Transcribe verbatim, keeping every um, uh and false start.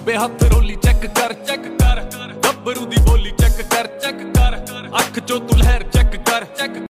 ਖੱਬੇ ਹੱਥ ਰੋਲੀ ਚੈੱਕ ਕਰ ਚੈੱਕ ਕਰ ਗੱਭਰੂ ਦੀ ਬੋਲੀ ਚੈੱਕ ਕਰ ਚੈੱਕ ਕਰ ਅੱਖ ਚੋਂ ਤੂੰ ਲਹਿਰ ਚੈੱਕ ਕਰ ਚੈੱਕ